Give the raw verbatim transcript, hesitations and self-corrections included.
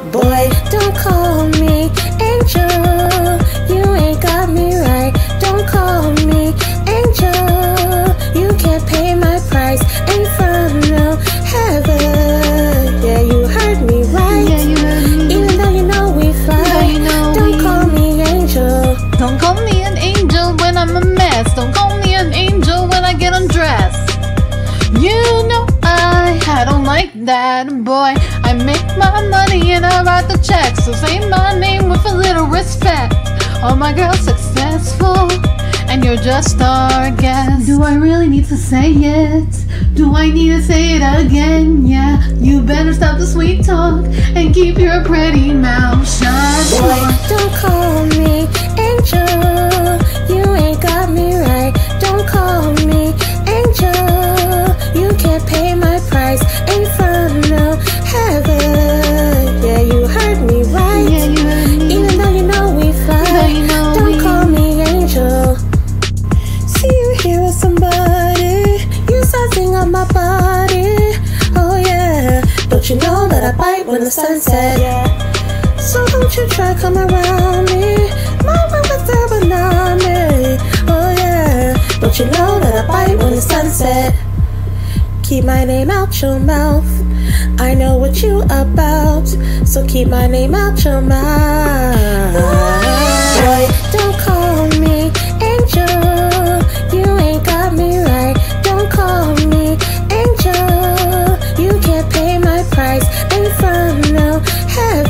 Boy, don't call me angel, you ain't got me right. Don't call me angel, you can't pay my price. Ain't from no heaven, yeah, you heard me right. Yeah, you heard me. Even though you know we fly, Though you know don't we- call me angel. Don't call me an angel when I'm a mess. Don't call me an angel when I get undressed. You know I, I don't like that, boy. I make my money and I write the checks, so say my name with a little respect. All my girls successful, and you're just our guest. Do I really need to say it? Do I need to say it again? Yeah, you better stop the sweet talk and keep your pretty mouth shut. Boy, don't call me angel, you ain't got me right. Don't call me angel, you can't pay my price. Ain't from no heaven, yeah, you heard me right. Yeah, you heard me. Even though you know we fly, Though you know don't we- call me angel. See you here with somebody, you something on my body. Oh yeah, don't you know that I bite when the sun sets? So don't you try come around me, mama with the banana. Oh yeah, don't you know that I bite when the sun sets? Keep my name out your mouth, I know what you about, so keep my name out your mouth. Boy, don't call me angel, you ain't got me right. Don't call me angel, you can't pay my price. Ain't from no heaven,